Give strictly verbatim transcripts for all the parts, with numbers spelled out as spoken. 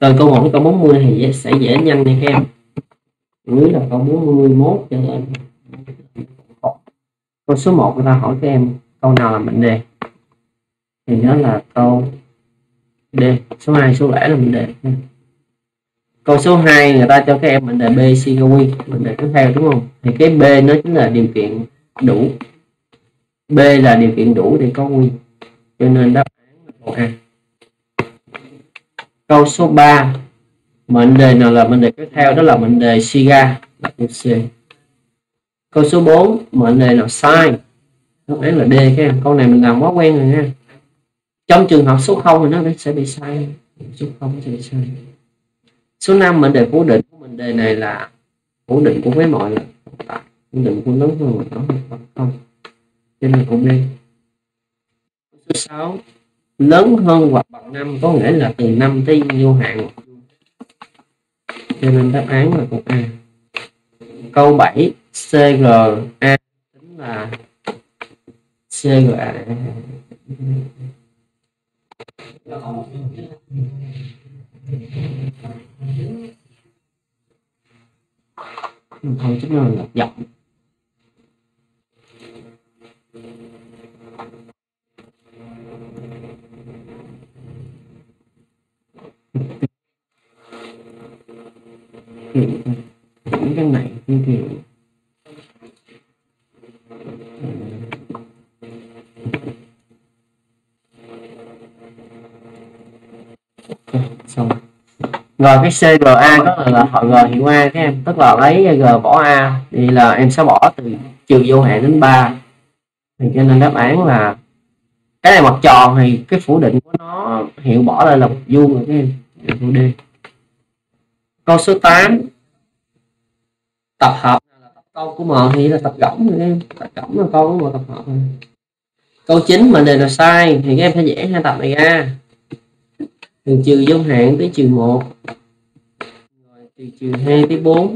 Từ câu một đến câu bốn mươi thì sẽ dễ nhanh nha các em. Dưới là câu bốn mươi mốt cho lên. Câu số một người ta hỏi các em câu nào là mệnh đề, thì đó là câu D. Số hai số lẻ là mệnh đề. Câu số hai người ta cho các em mệnh đề B, C, Q, mệnh đề tiếp theo đúng không? Thì cái B nó chính là điều kiện đủ. B là điều kiện đủ để có Q, cho nên đáp án là câu A. Câu số ba, mệnh đề nào là mệnh đề tiếp theo, đó là mệnh đề Siga, là câu C. Câu số bốn, mệnh đề nào sai, đáp án là D các em. Câu này mình làm quá quen rồi nha. Trong trường hợp số không thì nó sẽ bị sai, số không sẽ bị sai. Số năm, mệnh đề phủ định của mệnh đề này là phủ định của với mọi là tại, phủ định của lớn hơn và nhỏ hơn bằng không, cho nên câu D. Số sáu, lớn hơn hoặc bằng năm có nghĩa là từ năm tới vô hạn, cho nên đáp án là câu A. Câu bảy, xê giê a tính là xê giê a. Không chức năng là dọc. Những cái này như kiểu okay, xong rồi. Cái xê giê a đó là họ G hiệu A các em, tức là lấy G bỏ A thì là em sẽ bỏ từ trừ vô hạn đến ba, thì cho nên đáp án là cái này mặt tròn thì cái phủ định của nó hiệu bỏ lại là một vuông rồi các em. Câu D. Câu số tám, tập hợp là tập câu của M thì là tập gỗng rồi em, tập gỗng là câu của M tập hợp rồi. Câu chín, mệnh đề là sai thì các em phải vẽ hai tập này ra, từ trừ vô hạn tới trừ một, rồi từ trừ hai tới bốn.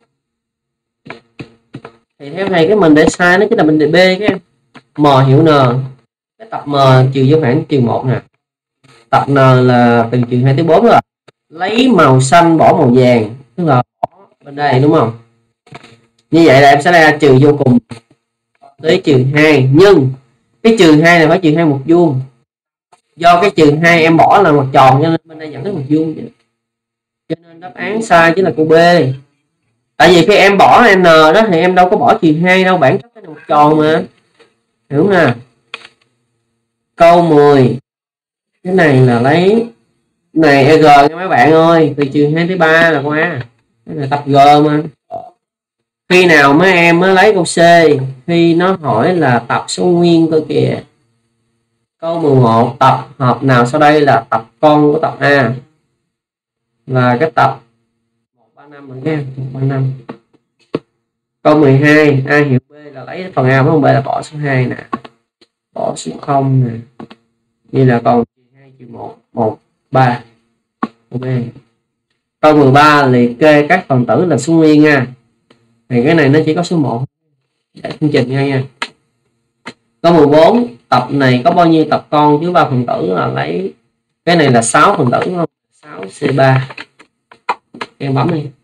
Thì theo thầy cái mệnh đề sai nó chính là mệnh đề B các em. M hiệu N, cái tập M trừ vô hạn trừ một nè, tập N là từ trừ hai tới bốn rồi. Lấy màu xanh bỏ màu vàng, tức là bỏ bên đây đúng không? Như vậy là em sẽ ra trừ vô cùng tới trừ hai, nhưng cái trừ hai này phải trừ hai một vuông. Do cái trừ hai em bỏ là mặt tròn cho nên bên đây dẫn tới một vuông, cho nên đáp án sai chính là câu B. Tại vì khi em bỏ n đó thì em đâu có bỏ trừ hai đâu, bản chất cái này một tròn mà, hiểu không nè? Câu mười, cái này là lấy này e giê nha mấy bạn ơi, từ trừ hai tới ba là qua, cái này tập G mà. Khi nào mấy em mới lấy câu C? Khi nó hỏi là tập số nguyên cơ kìa. Câu mười một, tập hợp nào sau đây là tập con của tập A? Là cái tập một ba năm rồi nha, một ba năm. Câu mười hai, A hiệu B là lấy phần A, phần B là bỏ số hai nè, bỏ số không nè. Như là còn hai trừ một, một, ba. B. Câu mười ba, liệt kê các phần tử là số nguyên nha. Thì cái này nó chỉ có số một để phương trình ngay nha. Câu mười bốn, tập này có bao nhiêu tập con chứ ba phần tử, là lấy cái này là sáu phần tử đúng không? sáu C ba. Em bấm đi.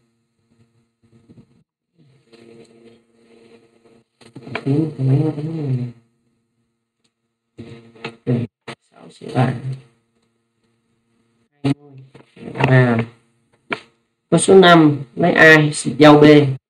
sáu C ba. À. Có số năm lấy A giao B.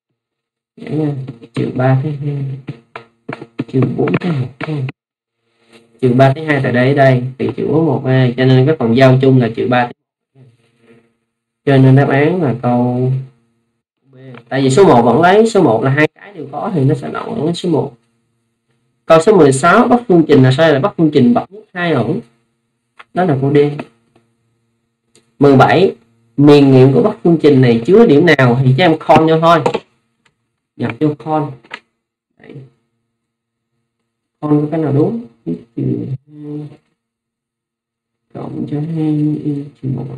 Trừ ba tới hai, trừ bốn tới một, trừ ba tới hai tại đây đây thì trừ bốn một A, cho nên cái phần giao chung là trừ ba tới một. Cho nên đáp án là câu B. Tại vì số một vẫn lấy, số một là hai cái đều có thì nó sẽ đậu ở số một. Câu số mười sáu, bắt phương trình là sai, là bắt phương trình bậc nhất hai ổn, đó là câu D. mười bảy, miền nghiệm của bắt phương trình này chứa điểm nào thì cho em con cho thôi, nhập vô con. Đấy. Con có cái nào đúng? Trừ hai cộng cho hai trừ một,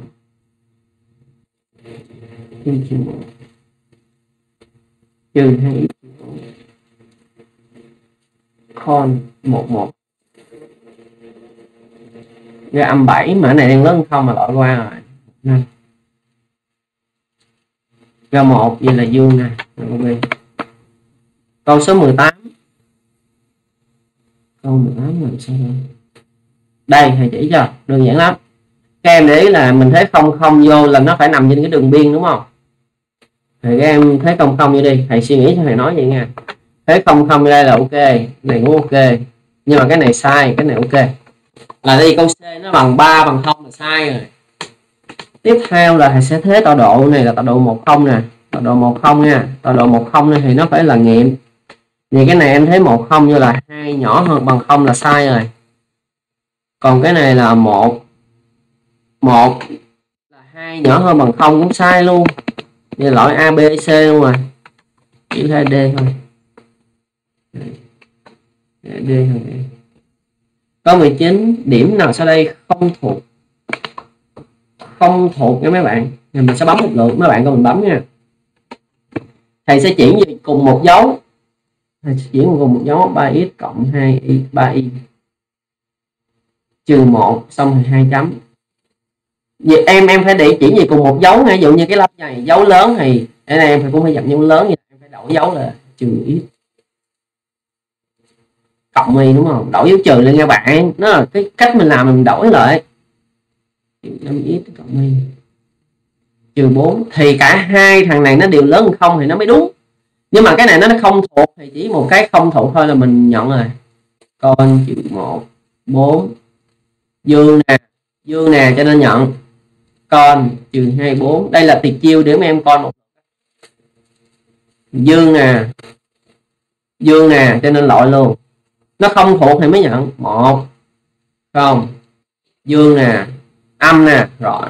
trừ một, trừ hai con một một, ra âm bảy, mà này đang lớn không mà loại qua rồi. Nên Ra một vậy là dương nè. Câu B. Câu số mười tám. Câu mười tám làm sao đây? Đây thầy chỉ cho, đơn giản lắm. Các em để ý là mình thấy không không vô là nó phải nằm trên cái đường biên đúng không? Thì các em thấy không không vô đi, thầy suy nghĩ cho thầy nói vậy nha. Thấy không không đây là ok, này cũng ok. Nhưng mà cái này sai, cái này ok. Là đây câu C nó bằng ba bằng không là sai rồi. Tiếp theo là thầy sẽ thế tọa độ này là tọa độ một không nè, tọa độ một không nha. Tọa độ một không này thì nó phải là nghiệm. Vì cái này em thấy một không như là hai nhỏ hơn bằng không là sai rồi. Còn cái này là một một là hai nhỏ hơn bằng không cũng sai luôn. Như loại A B C luôn rồi. Chỉ là D thôi. D thôi. Câu mười chín, điểm nào sau đây không thuộc không thuộc nha mấy bạn. Thì mình sẽ bấm một lượt, mấy bạn con mình bấm nha. Thầy sẽ chuyển về cùng một dấu. Thầy sẽ chuyển cùng một dấu ba x cộng hai y ba y trừ một xong thì hai chấm. Vậy em em phải để chuyển về cùng một dấu nha. Ví dụ như cái lớp này dấu lớn thì cái này em phải cũng phải dập dấu lớn, em phải đổi dấu là trừ x cộng y đúng không? Đổi dấu trừ lên nha bạn. Nó là cái cách mình làm mình đổi lại. năm x cộng y trừ bốn thì cả hai thằng này nó đều lớn hơn không thì nó mới đúng. Nhưng mà cái này nó không thuộc thì chỉ một cái không thuộc thôi là mình nhận rồi. Con trừ một bốn dương nè, dương nè cho nên nhận. Con trừ hai bốn, đây là tuyệt chiêu để mấy em con một dương nè, dương nè cho nên loại luôn. Nó không thuộc thì mới nhận một không dương nè, âm nè, rồi.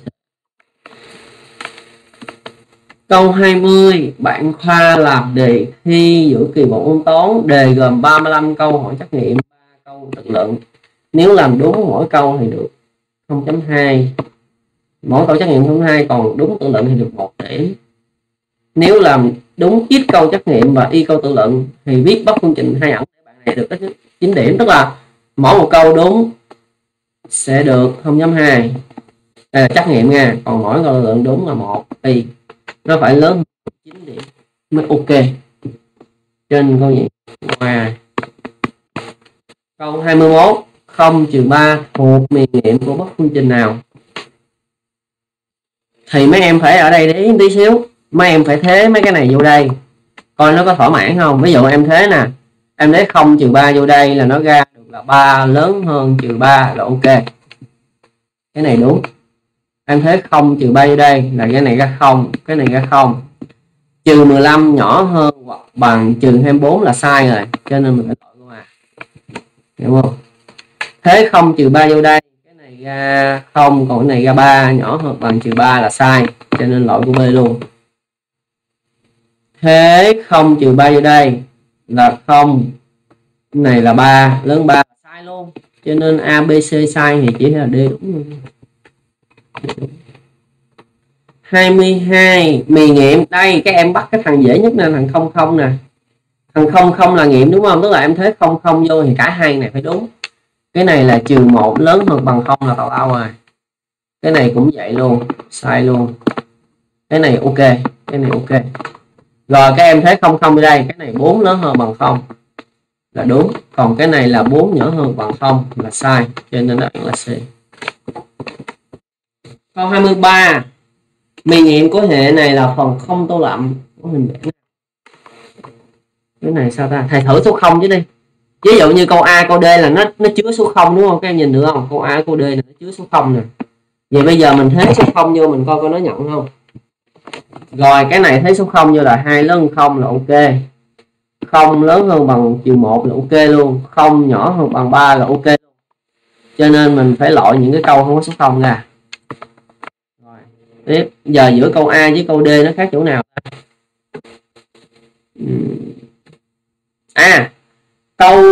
Câu hai mươi, bạn Khoa làm đề thi giữa kỳ bộ môn toán, đề gồm ba mươi lăm câu hỏi trắc nghiệm, ba câu tự luận. Nếu làm đúng mỗi câu thì được không chấm hai. Mỗi câu trắc nghiệm không hai, còn đúng tự luận thì được một điểm. Nếu làm đúng ít câu trắc nghiệm và y câu tự luận thì viết bất phương trình hai ẩn để bạn này được ít nhất chín điểm, tức là mỗi một câu đúng sẽ được không chấm hai. Đây là trắc nghiệm nha, còn mỗi câu tự luận đúng là một y. Nó phải lớn chín điểm mới ok. Trên câu gì? Ngoài. Câu hai mươi mốt, không trừ ba thuộc miền nghiệm của bất phương trình nào? Thì mấy em phải ở đây để ý tí xíu. Mấy em phải thế mấy cái này vô đây coi nó có thỏa mãn không. Ví dụ em thế nè, em lấy không trừ ba vô đây là nó ra được là ba lớn hơn trừ ba là ok. Cái này đúng. Em thấy không trừ ba vô đây là cái này ra không, cái này ra không. Trừ mười lăm nhỏ hơn hoặc bằng trừ hai mươi bốn là sai rồi, cho nên mình phải loại câu A. Hiểu không? Thế không trừ ba vô đây, cái này ra không, còn cái này ra ba, nhỏ hơn bằng trừ ba là sai, cho nên loại của B luôn. Thế không trừ ba vô đây là không, cái này là ba, lớn ba là sai luôn, cho nên A, B, C sai thì chỉ là D đúng luôn. hai mươi hai, mì nghiệm. Đây các em bắt cái thằng dễ nhất nè, thằng không không nè. Thằng không không là nghiệm đúng không? Tức là em thấy không không vô thì cả hai này phải đúng. Cái này là trừ một lớn hơn bằng không là tào lao rồi. Cái này cũng vậy luôn, sai luôn. Cái này ok, cái này ok. Rồi các em thấy không không ở đây, cái này bốn lớn hơn bằng không là đúng, còn cái này là bốn nhỏ hơn bằng không là sai, cho nên đáp án là C. Câu hai mươi ba, mì nghiệm của hệ này là phần không tô lậm của hình vẽ. Cái này sao ta? Thầy thử số không chứ đi. Ví dụ như câu A, câu D là nó nó chứa số không đúng không? Các em nhìn được không? Câu A, câu D là nó chứa số không nè. Vậy bây giờ mình thế số không vô mình coi coi nó nhận không. Rồi cái này thấy số không vô là hai lớn hơn không là ok. Không lớn hơn bằng trừ một là ok luôn. Không nhỏ hơn bằng ba là ok luôn. Cho nên mình phải loại những cái câu không có số không ra. Rồi. Tiếp giờ giữa câu A với câu D nó khác chỗ nào? À, câu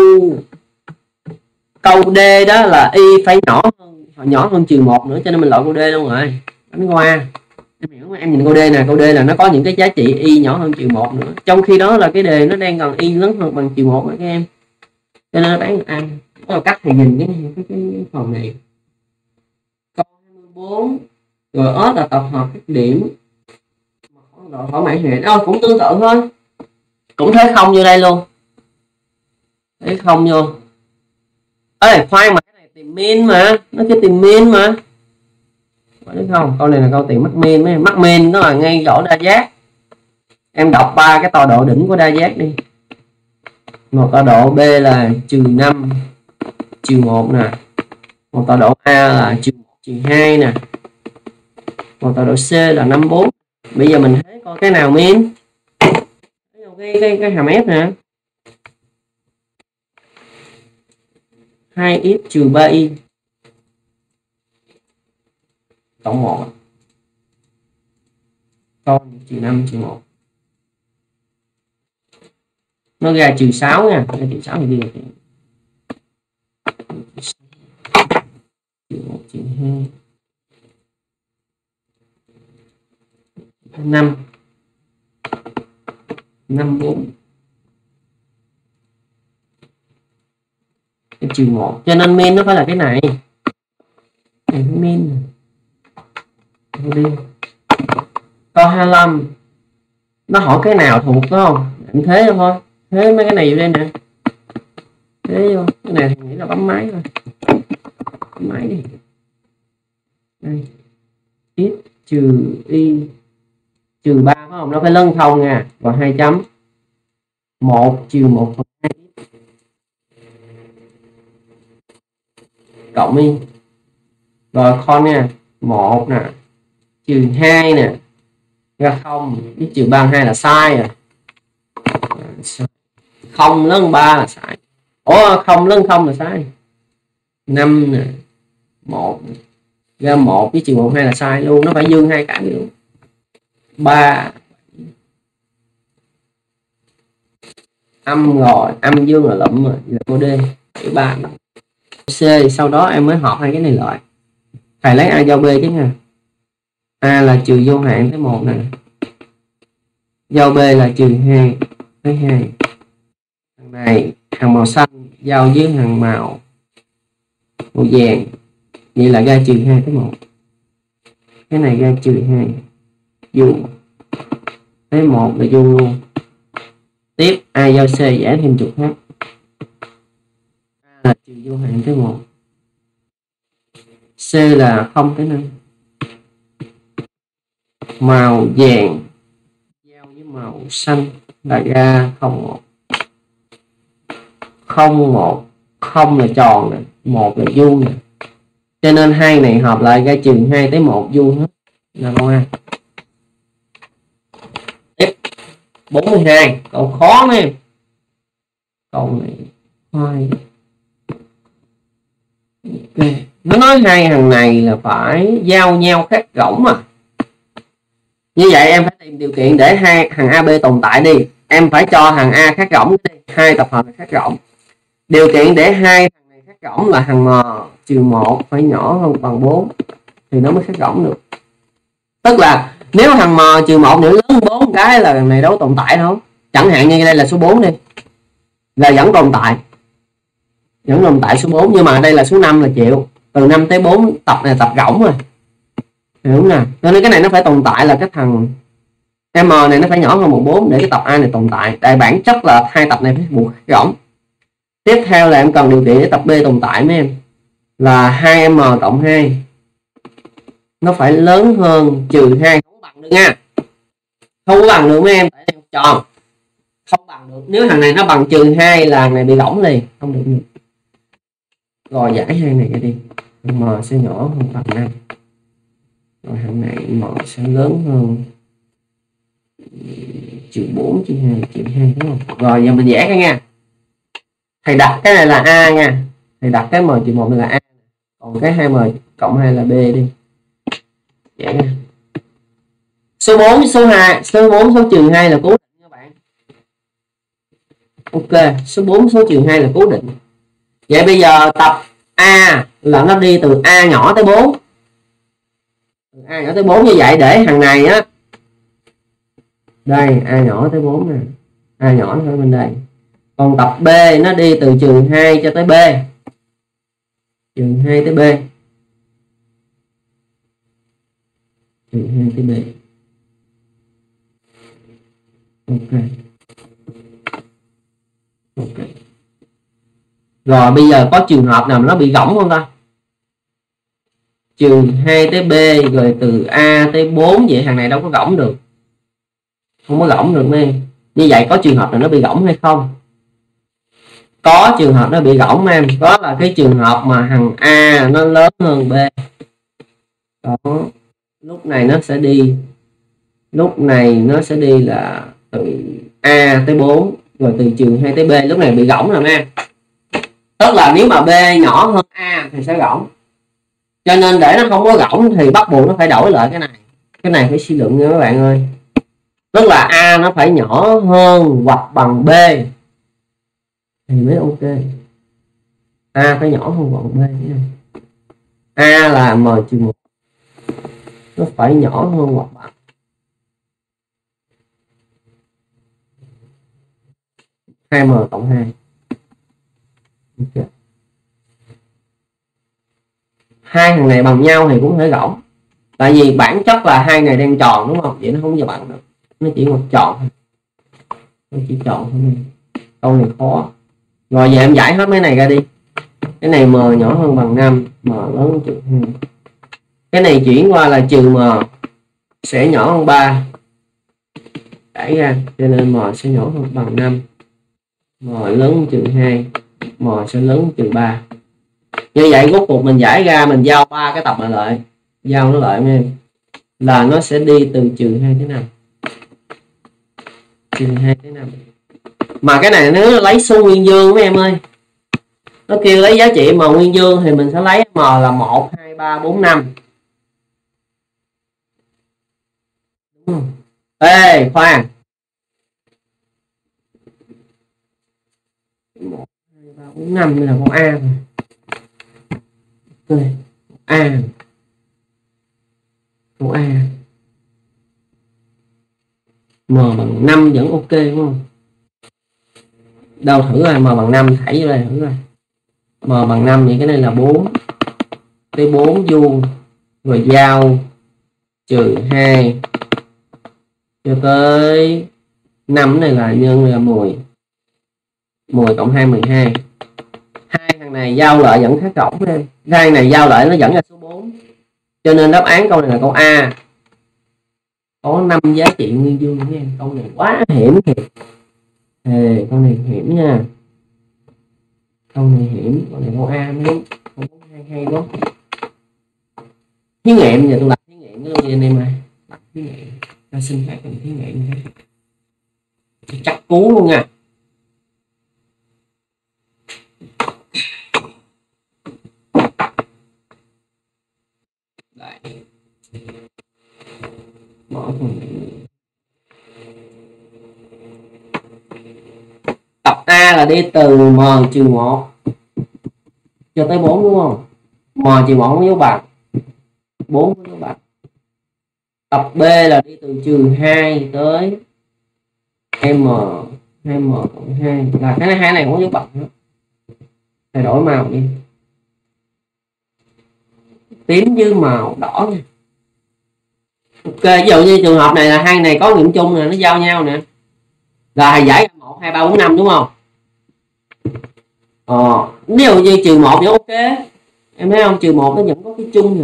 câu D đó là y phải nhỏ hơn nhỏ hơn trừ một nữa, cho nên mình loại câu D luôn rồi. Đánh qua. Em hiểu không? Em nhìn câu D nè, câu D là nó có những cái giá trị y nhỏ hơn trừ một nữa. Trong khi đó là cái đề nó đang cần y lớn hơn bằng trừ một các em. Cho nên nó bán được ăn. Đó là cách thì nhìn cái cái, cái, cái phần này. Câu hai mươi bốn, rồi S là tập hợp các điểm không rồi khỏi mã hệ đâu, cũng tương tự thôi, cũng thế không như đây luôn, thế không vô. Ê khoan mà cái này tìm min mà, nó cái tìm min mà, phải không? Câu này là câu tìm mắc min, mấy mắc min nó là ngay chỗ đa giác. Em đọc ba cái tọa độ đỉnh của đa giác đi. Một tọa độ B là trừ năm trừ một nè, một tọa độ A là trừ một trừ hai nè, một tọa độ C là năm bốn. Bây giờ mình thấy coi cái nào min, cái cái cái hàm F nè, hai x trừ ba y cộng một, con trừ năm trừ một, nó ra trừ sáu nha, ra trừ sáu thì đi trừ một trừ hai năm năm bốn trừ một, cho nên min nó phải là cái này, này min đi. Câu hai mươi lăm nó hỏi cái nào thuộc phải không, anh thế thôi, thế mấy cái này vô đây nè, thế vô cái này thì nghĩ là bấm máy thôi, bấm máy đi đây, x trừ y trừ ba phải không, nó phải lân không nha, và hai chấm một trừ một phần hai cộng y, rồi con nha, một nè trừ hai nè ra không, x trừ ba hai là sai rồi, không lớn ba là sai, ủa không lớn không là sai, năm nè một ra một với trừ một hai là sai luôn, nó phải dương hai cái luôn. Ba âm rồi, âm dương là lụm rồi, là cô D ba C. Sau đó em mới hợp hai cái này lại, thầy lấy A giao B chứ nha, A là trừ vô hạn tới một nè, giao B là trừ hai tới hai, thằng này hàng màu xanh giao với hàng màu màu vàng, vậy là ra trừ hai tới một, cái này ra trừ hai vuông tới một là vuông luôn. Tiếp A giao C giải thêm trục khác, A là trừ vô hạn tới một, C là không tới năm, màu vàng giao với màu xanh là ra không một, không một, không là tròn nè, một là vuông nè, cho nên hai này hợp lại ra trừ hai tới một vuông hết là con A. Tiếp bốn mươi hai, câu khó mấy em, câu này khoai. Okay. Nó nói hai hàng này là phải giao nhau khác rỗng mà, như vậy em phải tìm điều kiện để hai hàng a bê tồn tại đi, em phải cho hàng A khác rỗng đi, hai tập hợp này khác rỗng. Điều kiện để hai thằng này khác rỗng là hàng M trừ một phải nhỏ hơn bằng bốn thì nó mới khác rỗng được. Tức là nếu hàng M trừ một nữa lớn hơn bốn cái là thằng này đâu tồn tại đâu. Chẳng hạn như đây là số bốn đi, là vẫn tồn tại, vẫn tồn tại số bốn, nhưng mà đây là số năm là chịu, từ năm tới bốn tập này tập rỗng rồi, hiểu nè. Cho nên cái này nó phải tồn tại là cái thằng M này nó phải nhỏ hơn một bốn để cái tập A này tồn tại. Tại bản chất là hai tập này phải buộc rỗng. Tiếp theo là em cần điều kiện để tập B tồn tại mấy em, là hai M cộng hai nó phải lớn hơn trừ hai, không bằng được nha, không có bằng được mấy em, tại em tròn không bằng được. Nếu thằng này nó bằng trừ hai là thằng này bị rỗng liền, không được nữa. Rồi giải hai này ra đi, M sẽ nhỏ hơn bằng năm, rồi thằng này M sẽ lớn hơn trừ bốn trừ hai trừ hai, đúng không? Rồi giờ mình vẽ cái nha, thầy đặt cái này là A nha, thầy đặt cái M trừ một này là A, còn cái hai M cộng hai là B đi, vẽ nha. Số bốn số hai, số bốn số trừ hai là cố định các bạn. Ok, số bốn số trừ hai là cố định. Vậy bây giờ tập A là nó đi từ A nhỏ tới bốn, từ A nhỏ tới bốn như vậy, để thằng này á, đây A nhỏ tới bốn nè, A nhỏ ở bên đây. Còn tập B nó đi từ trừ hai cho tới B, trừ hai tới B, trừ hai tới B. Ok. Ok. Rồi bây giờ có trường hợp nào mà nó bị gõng không ta? Trừ hai tới B rồi từ A tới bốn, vậy thằng này đâu có gõng được. Không có gõng được nè. Như vậy có trường hợp nào nó bị gõng hay không? Có trường hợp nó bị gõng em. Đó là cái trường hợp mà thằng A nó lớn hơn B. Đó. Lúc này nó sẽ đi Lúc này nó sẽ đi là từ A tới bốn, rồi từ trừ hai tới B. Lúc này bị gõng rồi em. Tức là nếu mà B nhỏ hơn A thì sẽ gõng. Cho nên để nó không có gõng thì bắt buộc nó phải đổi lại cái này. Cái này phải suy luận nha các bạn ơi. Tức là A nó phải nhỏ hơn hoặc bằng B thì mới ok. A phải nhỏ hơn hoặc B nha. A là m trừ một, nó phải nhỏ hơn hoặc bằng hai m cộng hai. Okay. Hai thằng này bằng nhau thì cũng thể gõng. Tại vì bản chất là hai này đang tròn đúng không? Vậy nó không bao giờ bằng được. Nó chỉ một tròn. Nó chỉ tròn thôi. Câu này khó. Rồi giờ em giải hết mấy này ra đi. Cái này m nhỏ hơn bằng năm, m lớn hơn trừ hai. Cái này chuyển qua là trừ m sẽ nhỏ hơn ba. Đẩy ra, cho nên m sẽ nhỏ hơn bằng năm, m lớn hơn trừ hai, m sẽ lớn hơn trừ ba. Như vậy rốt cuộc mình giải ra, mình giao ba cái tập này lại, giao nó lại em, là nó sẽ đi từ trừ hai tới năm. Trừ hai tới năm. Mà cái này nếu lấy số nguyên dương mấy em ơi. Nó kêu lấy giá trị m nguyên dương thì mình sẽ lấy m là một, hai, ba, bốn, năm. Đúng không? Ê, khoan. một, hai, ba, bốn, năm là con A rồi. Ok. A. Con A. M bằng năm vẫn ok đúng không? Đâu thử rồi, m bằng năm thảy vô đây thử rồi. M bằng năm thì cái này là bốn. Tới bốn vuông rồi giao trừ hai cho tới năm này là nhân là mười. mười cộng hai mười hai. Hai thằng này giao lại dẫn khác rỗng em. Hai này giao lại nó dẫn ra số bốn. Cho nên đáp án câu này là câu A. Có năm giá trị nguyên dương nha em. Câu này quá hiểm thiệt. Ê, câu này hiểm nha. Câu này hiểm, câu này câu A mới câu hay hay quá. Thí nghiệm, giờ tôi làm thí nghiệm luôn đi anh em ơi. Làm thí nghiệm. Ta xin phép làm thí nghiệm nha. Chắc cú luôn nha. Đây. Bỏ phần này. Tập A là đi từ m trừ một cho tới bốn đúng không? M trừ một có dấu bằng, bốn có dấu bằng. Tập B là đi từ trừ hai tới m, hai m cộng hai, là cái này hai này không có dấu bằng nữa. Thay đổi màu đi. Tím với màu đỏ nha. Ok, ví dụ như trường hợp này là hai này có nghiệm chung nè, nó giao nhau nè. Là giải ra một, hai, ba, bốn, năm đúng không? Ờ, nếu như trừ một thì ok. Em thấy không? Trừ một nó vẫn có cái chung nè.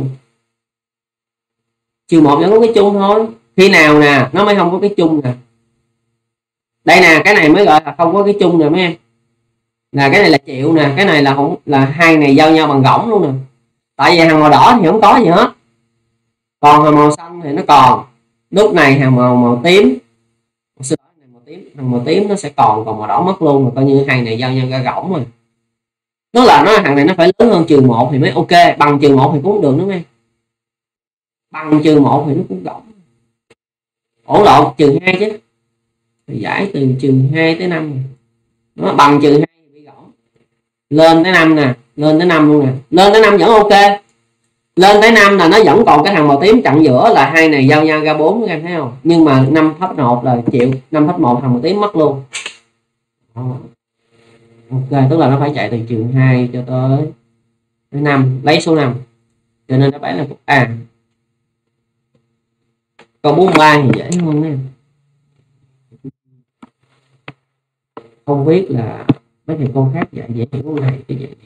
Trừ một vẫn có cái chung thôi. Khi nào nè, nó mới không có cái chung nè. Đây nè, cái này mới gọi là không có cái chung nè mấy em. Là cái này là triệu nè, cái này là không, là hai này giao nhau bằng gõng luôn nè. Tại vì hàng màu đỏ thì không có gì hết. Còn hàng màu xanh thì nó còn. Lúc này hàng màu màu tím, màu tím, hàng màu tím nó sẽ còn, còn màu đỏ mất luôn, mà coi như hai này giao nhau ra gõng rồi. Tức là nó hàng này nó phải lớn hơn trừ một thì mới ok, bằng trừ một thì cũng được đúng không em? Bằng trừ một thì nó cũng gõng. Ổ lộn trừ hai chứ. Thì giải từ trừ hai tới năm. Nó bằng trừ hai thì bị gõng. Lên tới năm nè, lên tới năm luôn nè. Lên tới năm vẫn ok. Lên tới năm là nó vẫn còn cái thằng màu tím chặn giữa, là hai này giao nhau ra bốn, em thấy không? Nhưng mà năm phách một là chịu, năm phách một thằng màu tím mất luôn. Ok, tức là nó phải chạy từ trừ hai cho tới năm, lấy số năm. Cho nên đáp án là A. Câu bốn mươi ba thì dễ hơn nè. không biết là mấy thầy cô khác dạy dễ hiểu cái này cái dạy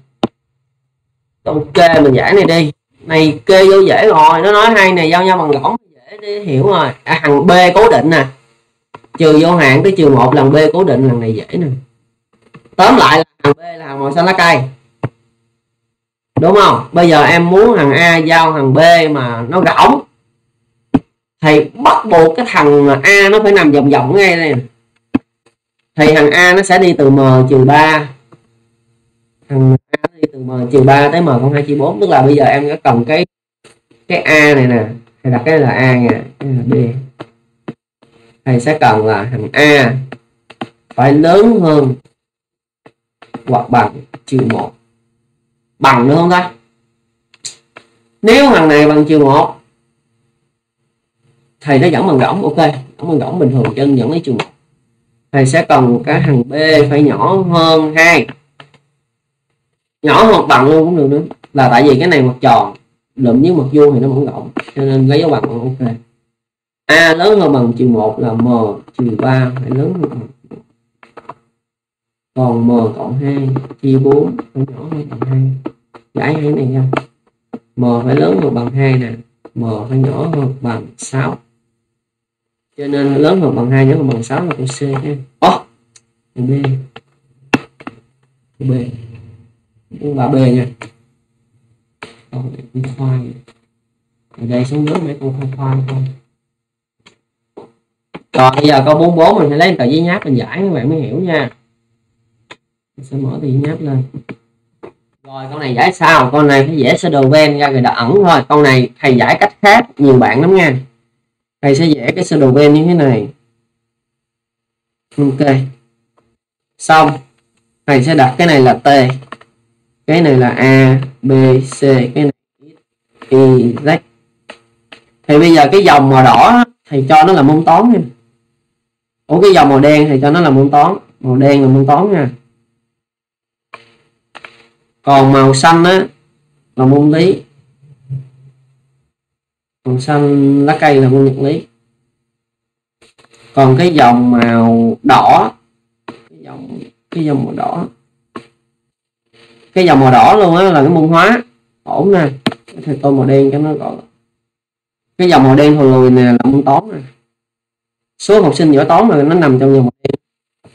ok mình giải này đi, này kê vô dễ rồi, nó nói hai này giao nhau bằng gỗng dễ để hiểu rồi. À, thằng B cố định nè, trừ vô hạn tới trừ một lần B cố định, lần này dễ nè. Tóm lại là thằng B là thằng màu xanh lá cây, đúng không? Bây giờ em muốn thằng A giao thằng B mà nó gỗng thì bắt buộc cái thằng A nó phải nằm vòng vòng ngay đây, thì thằng A nó sẽ đi từ M trừ ba, thằng A nó đi từ M trừ ba tới M cộng hai chia bốn, tức là bây giờ em có cần cái cái A này nè, thầy đặt cái là A nha, cái là B, thầy sẽ cần là thằng A phải lớn hơn hoặc bằng trừ một, bằng được không ta? Nếu thằng này bằng trừ một thầy nó vẫn bằng gỗng, ok, vẫn bằng gỗng bình thường chân vẫn lấy trừ một. Thầy sẽ cần cái thằng B phải nhỏ hơn hai, nhỏ hoặc bằng luôn cũng được nữa, là tại vì cái này mặt tròn lụm với mặt vuông thì nó vẫn gỗng, cho nên lấy dấu bằng ok. A lớn hơn bằng trừ một là M trừ ba phải lớn hơn bằng, còn M cộng hai chia bốn phải nhỏ hơn bằng hai. Giải cái này nha, M phải lớn hơn bằng hai nè, M phải nhỏ hơn bằng sáu, cho nên lớn hơn bằng hai, nhỏ hơn bằng sáu là câu C nha. Ồ, B B là B nha. Câu này cũng khoai, ở đây xuống nước mấy câu khoai khoai thôi. Rồi bây giờ câu bốn mươi bốn mình phải lấy tờ giấy nháp mình giải các bạn mới hiểu nha. Mình sẽ mở tờ giấy nháp lên. Rồi câu này giải sao? Câu này phải vẽ sơ đồ ven ra rồi đặt ẩn thôi. Câu này thầy giải cách khác nhiều bạn lắm nha. Thầy sẽ vẽ cái sơ đồ ven như thế này. Ok. Xong. Thầy sẽ đặt cái này là T. Cái này là A, B, C. Cái này Y, Z. Thì bây giờ cái dòng màu đỏ thầy cho nó là môn toán nha. Ủa cái dòng màu đen thầy cho nó là môn toán. Màu đen là môn toán nha. Còn màu xanh á là môn lý. Màu xanh lá cây là môn vật lý. Còn cái dòng màu đỏ, cái dòng cái dòng màu đỏ, cái dòng màu đỏ luôn á là cái môn hóa. Ổn nè. Thầy tô màu đen cho nó gọi. Cái dòng màu đen hồi lùi nè là môn toán nè. Số học sinh giỏi toán là nó nằm trong dòng màu đen.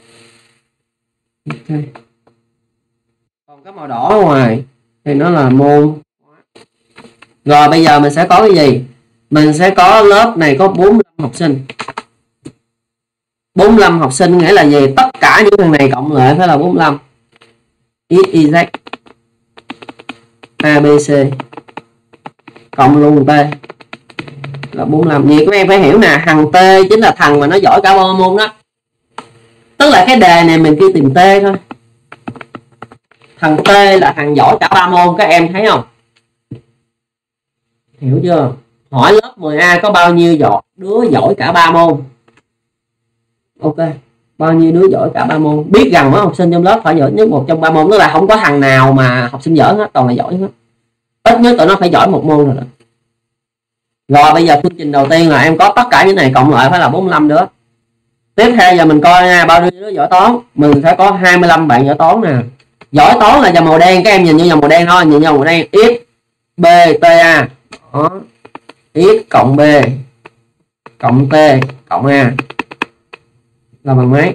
Okay. Còn cái màu đỏ ở ngoài thì nó là môn. Rồi bây giờ mình sẽ có cái gì? Mình sẽ có lớp này có bốn mươi lăm học sinh. bốn mươi lăm học sinh nghĩa là gì? Tất cả những thằng này cộng lại phải là bốn mươi lăm. X, Y, Z, A, B, C cộng luôn T là bốn mươi lăm. Vì các em phải hiểu nè, thằng T chính là thằng mà nó giỏi cả ba môn đó. Tức là cái đề này mình kêu tìm T thôi. Thằng T là thằng giỏi cả ba môn, các em thấy không? Hiểu chưa? Hỏi lớp mười A có bao nhiêu giỏi đứa giỏi cả ba môn? Ok, bao nhiêu đứa giỏi cả ba môn? Biết rằng mỗi học sinh trong lớp phải giỏi nhất một trong ba môn, tức là không có thằng nào mà học sinh giỏi hết, toàn là giỏi hết. Ít nhất tụi nó phải giỏi một môn rồi đó. Rồi bây giờ chương trình đầu tiên là em có tất cả những này cộng lại phải là bốn mươi lăm đứa. Tiếp theo giờ mình coi nha, bao nhiêu đứa giỏi toán? Mình sẽ có hai mươi lăm bạn giỏi toán nè. Giỏi toán là dòng màu đen, các em nhìn như dòng màu đen thôi, nhìn dòng màu đen x, b, t, a. Đó. X cộng b cộng t cộng a là bằng mấy?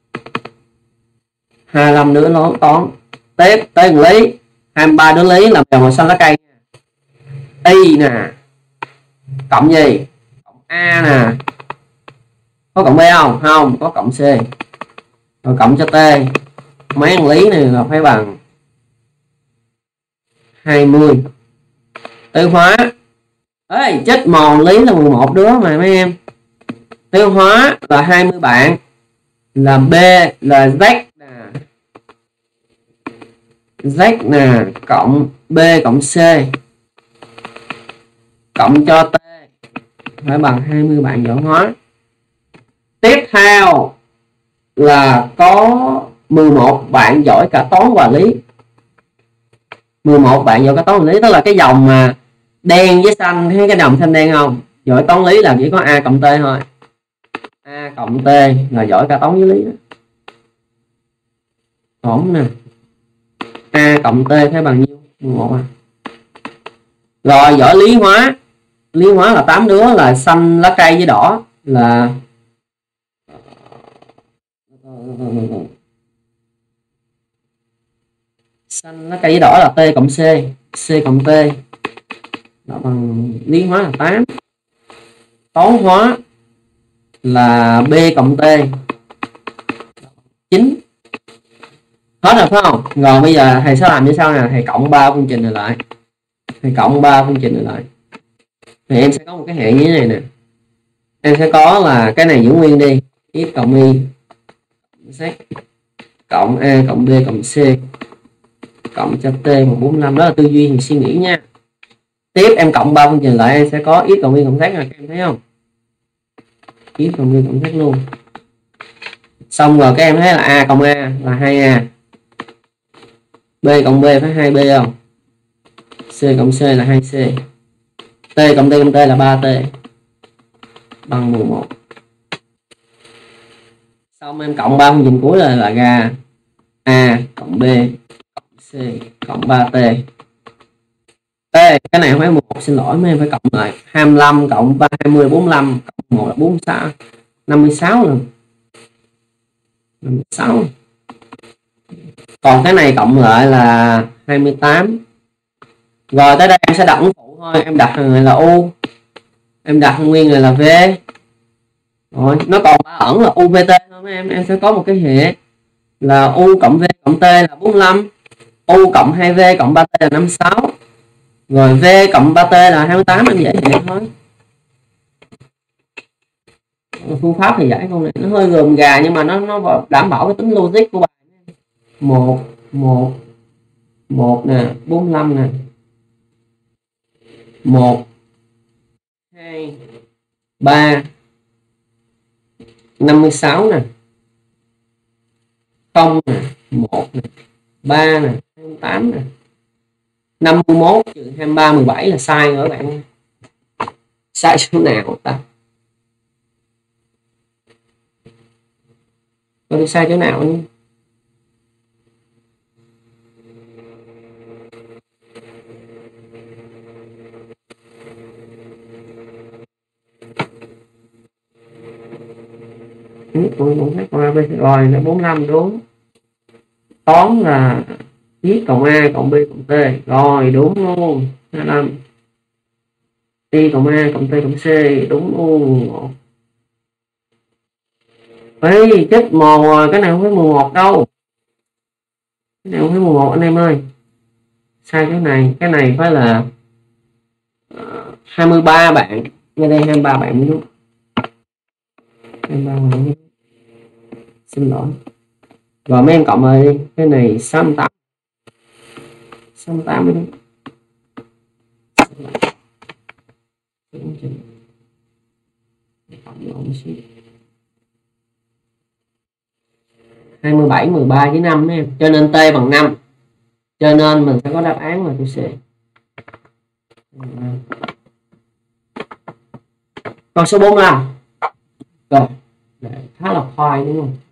hai mươi lăm đứa nó toán. Tiếp tới lý, hai mươi ba đứa lý là dòng màu xanh lá cây. Y nè. Cộng gì? Cộng a nè. Có cộng b không? Không, có cộng c. Rồi cộng cho t. Mấy thằng lý này là phải bằng hai mươi. Tiêu hóa. Ê, chết mòn, lý là mười một đứa mà mấy em. Tiêu hóa là hai mươi bạn. Là B là Z nè. Z nè cộng B cộng C cộng cho T phải bằng hai mươi bạn giỏi hóa. Tiếp theo là có mười một bạn giỏi cả toán và lý. mười một bạn giỏi cả toán và lý, tức là cái dòng mà đen với xanh, thấy cái dòng xanh đen không? Giỏi toán lý là chỉ có A cộng T thôi. A cộng T là giỏi cả toán với lý đó. ổn nè. A cộng T phải bằng nhiêu? mười một à. Rồi giỏi lý hóa. Lý hóa là tám đứa là xanh lá cây với đỏ là xanh lá cây với đỏ là T cộng C, C cộng T đó bằng lý hóa là tám. Toán hóa là B cộng T chín. Hết rồi phải không? Rồi bây giờ thầy sẽ làm như sau nè, thầy cộng ba phương trình này lại. Thầy cộng ba phương trình này lại. Thì em sẽ có một cái hệ như thế này nè. Em sẽ có là cái này giữ nguyên đi, x cộng y z cộng a cộng b cộng c cộng cho t một trăm bốn mươi lăm. Đó là tư duy thì suy nghĩ nha. Tiếp em cộng ba phương trình lại, em sẽ có x cộng y cộng z nè, các em thấy không? X cộng y cộng z luôn. Xong rồi các em thấy là a cộng a là hai a, b cộng b phải hai b không? C cộng c là hai c, t cộng t cộng t là ba t bằng mười một. Xong em cộng ba phương trình cuối là là ra a cộng b cộng c cộng ba t. T cái này không phải mười một, xin lỗi mấy em phải cộng lại. hai mươi lăm cộng ba hai mươi bốn mươi lăm cộng một là bốn mươi sáu, năm mươi sáu lần. năm mươi sáu. Còn cái này cộng lại là hai mươi tám. Rồi tới đây em sẽ đặt ứng phụ thôi, em đặt thằng này là u, em đặt nguyên này là v. Rồi nó còn ba ẩn là u vt thôi mấy em. Em sẽ có một cái hệ là u cộng v cộng t là bốn mươi lăm, u cộng hai v cộng ba t là năm mươi sáu, rồi v cộng ba t là hai mươi tám. Em dễ vậy thôi. Phương pháp thì giải con này nó hơi gườm gà nhưng mà nó nó đảm bảo cái tính logic của bài. một một một nè, bốn mươi lăm nè, một hai ba năm mươi sáu nè, không nè, một nè, ba nè, hai mươi tám nè, năm mươi mốt trừ hai mươi ba mười bảy là sai rồi các bạn. Sai số nào ta? Có được sai chỗ nào nhé? Tôi cũng thấy qua rồi là bốn mươi lăm đúng. Toán là x cộng a cộng b cộng t. Rồi đúng luôn. hai mươi lăm. Y cộng a cộng t cộng c đúng luôn. Ê, chết mồ rồi, cái này không phải mười một đâu. Cái này không phải mười một anh em ơi. Sai cái này, cái này phải là uh, hai mươi ba bạn. Ngay đây hai mươi ba bạn mới đúng. hai mươi ba bạn. Xin lỗi. Rồi mấy em cộng rồi đi. Cái này sáu mươi tám. sáu mươi tám mới đúng. Cộng lộn xíu. hai mươi bảy, mười ba với năm em. Cho nên t bằng năm. Cho nên mình sẽ có đáp án là chữ C. Con số bốn mươi lăm. Rồi, khá là khoai đúng không?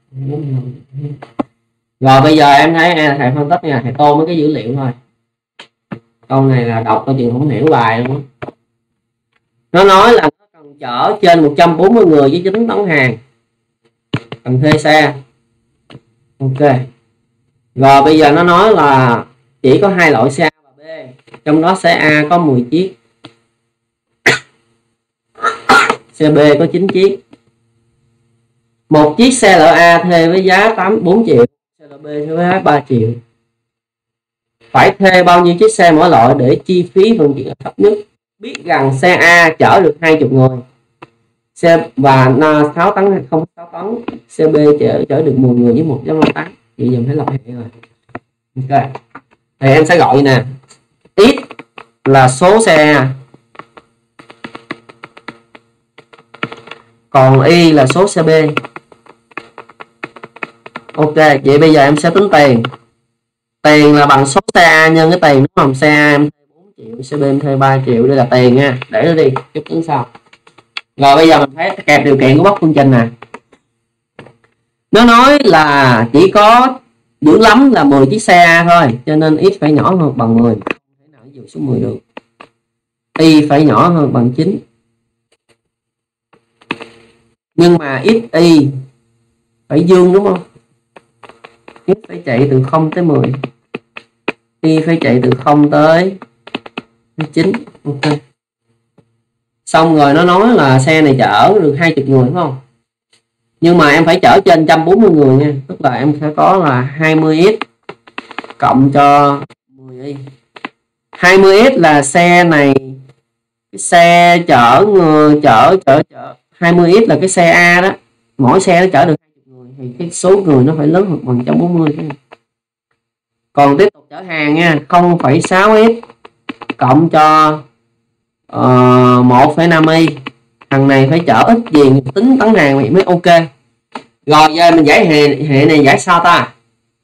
Rồi bây giờ em thấy thầy phân tích nha, thầy tô mấy cái dữ liệu thôi. Câu này là đọc coi chừng không hiểu bài luôn. Nó nói là nó cần chở trên một trăm bốn mươi người với chín tấn hàng, cần thuê xe. Ok. Rồi bây giờ nó nói là chỉ có hai loại xe A và B, trong đó xe A có mười chiếc, xe B có chín chiếc. Một chiếc xe loại A thuê với giá tám bốn triệu, xe loại B thuê với giá ba triệu. Phải thuê bao nhiêu chiếc xe mỗi loại để chi phí vận chuyển thấp nhất? Biết rằng xe A chở được hai mươi người, xe và sáu tấn không sáu tấn, xe B chở chở được mười người với một trăm năm mươi tám. Vậy giờ phải lập hệ rồi. Ok. Thì em sẽ gọi nè. X là số xe A, còn Y là số xe B. Ok, vậy bây giờ em sẽ tính tiền. Tiền là bằng số xe A nhân cái tiền đúng không? Xe A em thuê bốn triệu, xe B em thuê ba triệu, đây là tiền nha. Để nó đi, chút tính sau. Rồi bây giờ mình thấy kẹp điều kiện của bất phương trình nè. Nó nói là chỉ có dữ lắm là mười chiếc xe A thôi, cho nên x phải nhỏ hơn bằng mười, không thể nào dụ số mười được. Y phải nhỏ hơn bằng chín, nhưng mà x y phải dương đúng không? X phải chạy từ không tới mười, y phải chạy từ không tới chín. Ok, xong rồi nó nói là xe này chở được hai mươi người đúng không? Nhưng mà em phải chở trên một trăm bốn mươi người nha, tức là em sẽ có là hai mươi x cộng cho mười y. hai mươi x là xe này, cái xe chở người chở chở chở hai mươi x là cái xe A đó, mỗi xe nó chở được hai mươi người thì cái số người nó phải lớn hơn bằng một trăm bốn mươi. Còn tiếp tục chở hàng nha, không phẩy sáu x cộng cho uh, một phẩy năm y. Thằng này phải chở ít gì tính tấn hàng mới ok. Rồi giờ mình giải hệ hệ này giải sao ta?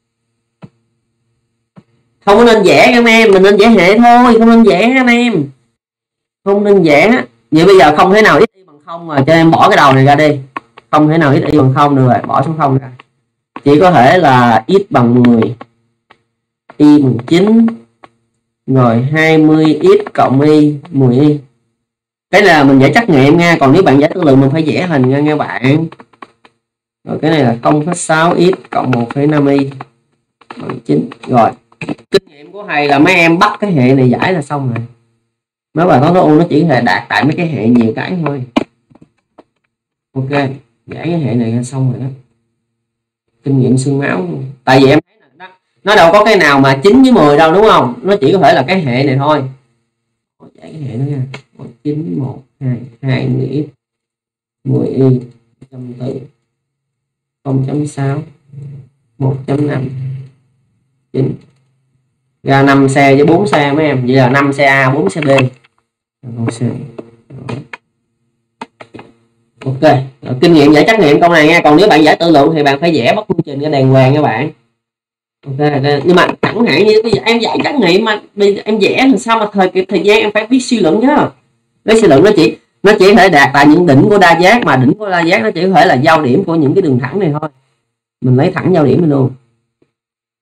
Không có nên vẽ các em, mình nên vẽ hệ thôi, không nên vẽ anh em, không nên vẽ. Vậy bây giờ không thể nào x y bằng không rồi, cho em bỏ cái đầu này ra đi, không thể nào x y bằng không được rồi, bỏ số không ra, chỉ có thể là x bằng mười, y bằng chín, rồi hai mươi x cộng y mười y. Cái này là mình vẽ trắc nghiệm nha, còn nếu bạn vẽ tự lượng mình phải vẽ hình nha nha bạn. Rồi cái này là không phẩy sáu x cộng một phẩy năm y bằng chín. Rồi kinh nghiệm của thầy là mấy em bắt cái hệ này giải là xong rồi. Mấy bài toán u nó chỉ có thể đạt tại mấy cái hệ nhiều cái thôi. Ok, giải cái hệ này là xong rồi đó. Kinh nghiệm xương máu. Tại vì em thấy là đó, nó đâu có cái nào mà chín với mười đâu đúng không? Nó chỉ có thể là cái hệ này thôi. Giải cái hệ đó nha. chín, một, hai, hai mươi x, mười y, một trăm bốn, không phẩy sáu, một phẩy năm, chín. Ra năm xe với bốn xe mấy em. Vậy là năm xe A, bốn xe B. Ok, rồi, kinh nghiệm giải trắc nghiệm câu này nha. Còn nếu bạn giải tự luận thì bạn phải vẽ bất phương trình ra đàng hoàng các bạn. Ok, nhưng mà chẳng hạn như bây giờ em dạy trắc nghiệm mà em vẽ thì sao mà thời thời gian em phải biết suy luận chứ. Cái suy luận nó chỉ nó chỉ thể đạt tại những đỉnh của đa giác, mà đỉnh của đa giác nó chỉ có thể là giao điểm của những cái đường thẳng này thôi. Mình lấy thẳng giao điểm mình luôn.